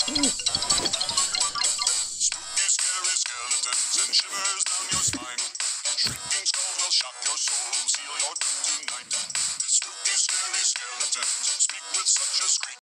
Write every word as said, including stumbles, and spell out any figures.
Spooky, scary skeletons and shivers down your spine. Shrieking